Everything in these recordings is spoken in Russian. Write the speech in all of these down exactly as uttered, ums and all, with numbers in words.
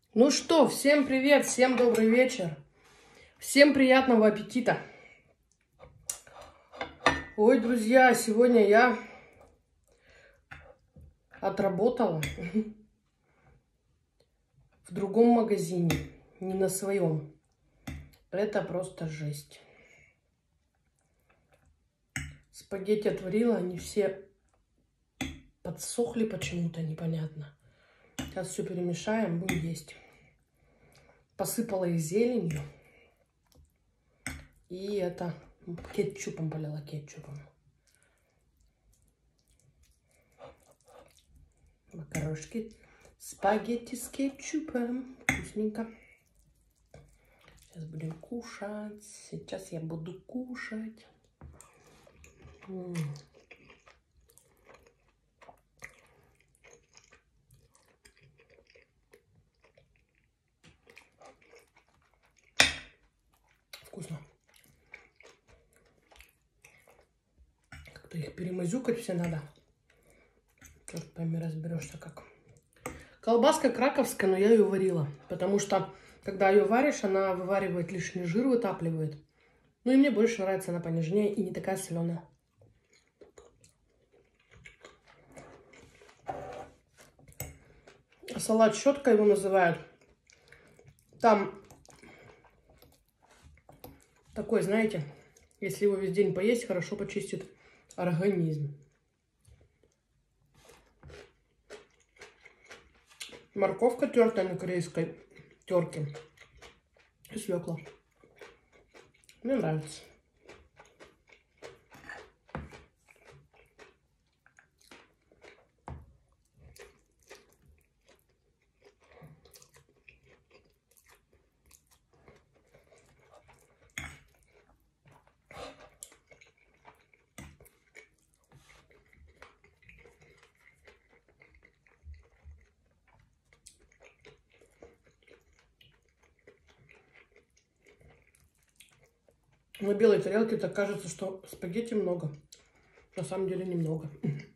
Ну что, всем привет, всем добрый вечер, всем приятного аппетита. Ой, друзья, сегодня я отработала в другом магазине, не на своем. Это просто жесть. Спагетти отварила, они все подсохли почему-то, непонятно. Сейчас все перемешаем, будем есть. Посыпала их зеленью. И это кетчупом полила, кетчупом. Макарошки, спагетти с кетчупом. Вкусненько. Сейчас будем кушать. Сейчас я буду кушать. М -м. Вкусно. Как-то их перемазюкать все надо. Черт пойми, разберешься как. Колбаска краковская, но я ее варила. Потому что, когда ее варишь, она вываривает лишний жир, вытапливает. Ну и мне больше нравится, она понежнее и не такая соленая. Салат щетка его называют. Там такой, знаете, если его весь день поесть, хорошо почистит организм. Морковка тертая на корейской терке. И свекла. Мне нравится. На белой тарелке так кажется, что спагетти много. На самом деле немного.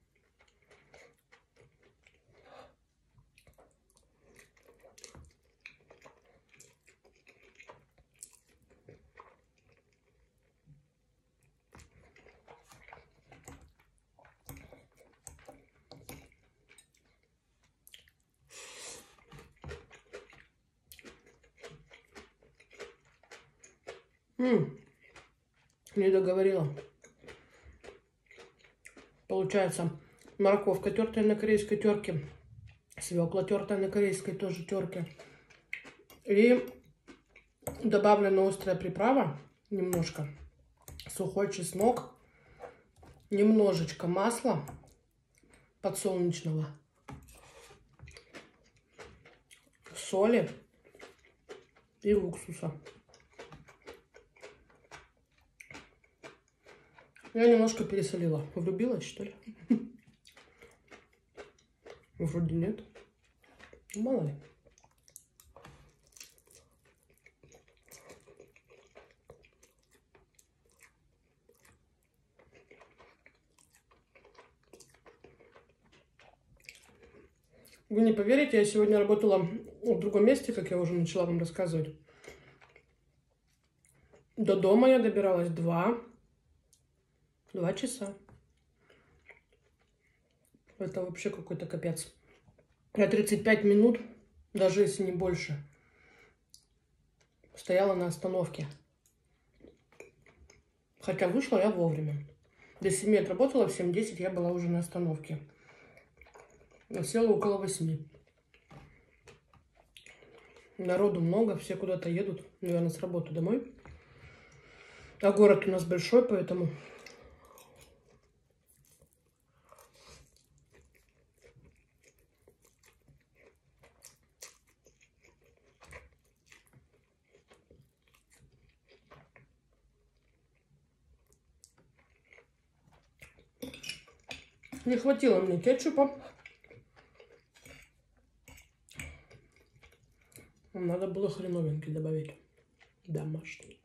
М-м, не договорила. Получается, морковка тертая на корейской терке, свекла тертая на корейской тоже терке. И добавлена острая приправа, немножко, сухой чеснок, немножечко масла подсолнечного, соли и уксуса. Я немножко пересолила. Влюбилась, что ли? Вроде нет. Мало ли. Вы не поверите, я сегодня работала в другом месте, как я уже начала вам рассказывать. До дома я добиралась два, два часа. Это вообще какой-то капец. Я тридцать пять минут, даже если не больше, стояла на остановке. Хотя вышла я вовремя. До семи отработала, в семь десять я была уже на остановке. Я села около восьми. Народу много, все куда-то едут, наверное, с работы домой. А город у нас большой, поэтому... Не хватило мне кетчупа. Надо было хреновенький добавить. Домашний.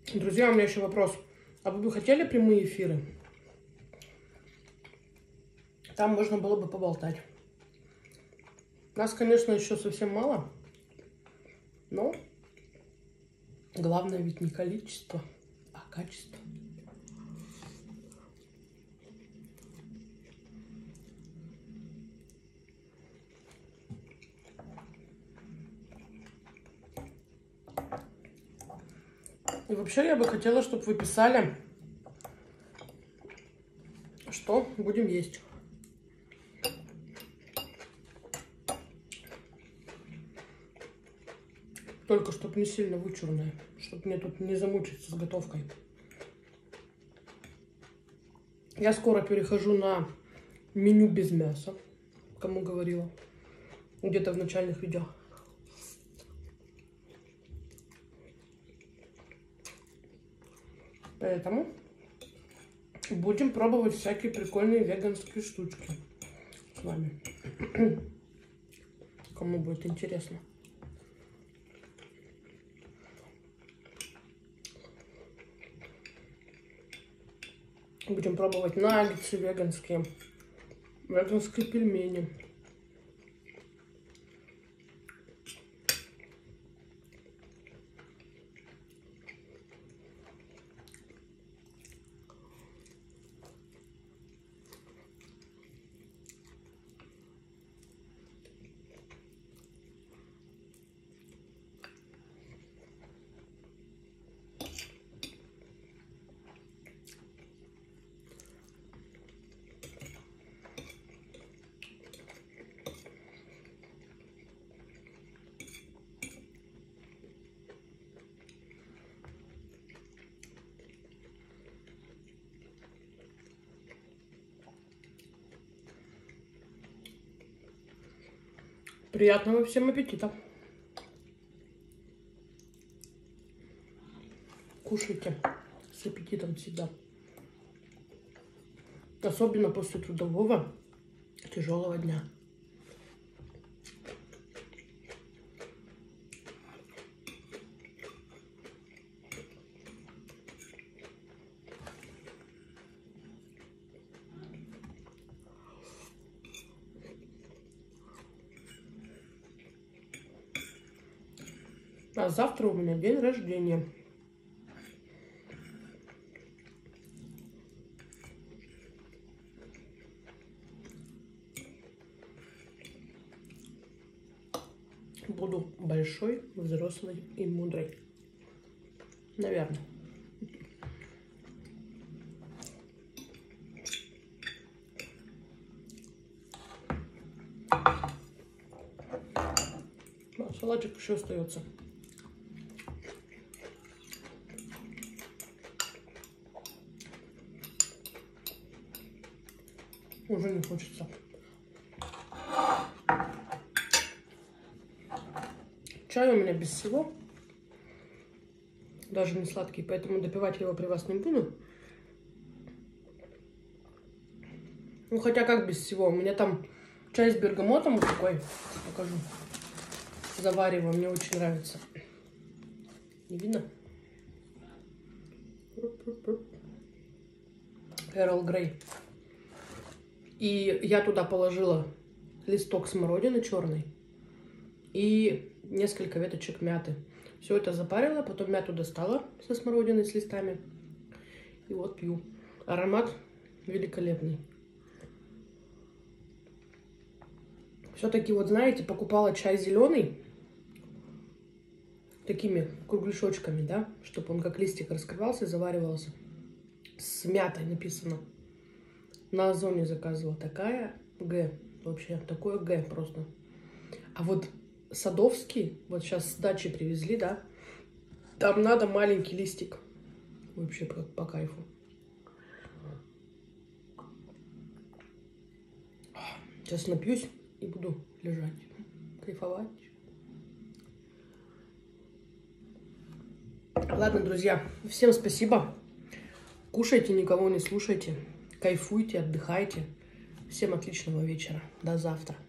Друзья, у меня еще вопрос. А вы бы хотели прямые эфиры? Там можно было бы поболтать. Нас, конечно, еще совсем мало. Но главное ведь не количество, а качество. И вообще я бы хотела, чтобы вы писали, что будем есть. Только чтобы не сильно вычурное, чтобы мне тут не замучиться с готовкой. Я скоро перехожу на меню без мяса, кому говорила, где-то в начальных видео. Поэтому будем пробовать всякие прикольные веганские штучки с вами. Кому будет интересно. Будем пробовать наггетсы веганские, веганские пельмени. Приятного всем аппетита! Кушайте с аппетитом всегда. Особенно после трудового тяжелого дня. А завтра у меня день рождения. Буду большой, взрослой и мудрой. Наверное. А салатик еще остается. Уже не хочется. Чай у меня без всего. Даже не сладкий, поэтому допивать его при вас не буду. Ну, хотя как без всего. У меня там чай с бергамотом вот такой. Покажу. Завариваю. Мне очень нравится. Не видно? Эрл Грей. И я туда положила листок смородины черный и несколько веточек мяты. Все это запарила, потом мяту достала со смородиной, с листами. И вот пью. Аромат великолепный. Все-таки, вот знаете, покупала чай зеленый такими кругляшочками, да, чтобы он как листик раскрывался и заваривался. С мятой написано. На Озоне заказывала. Такая Г. Вообще, такое Г просто. А вот Садовский, вот сейчас с дачи привезли, да, там надо маленький листик. Вообще по, по кайфу. Сейчас напьюсь и буду лежать, кайфовать. Ладно, друзья, всем спасибо. Кушайте, никого не слушайте. Кайфуйте, отдыхайте. Всем отличного вечера. До завтра.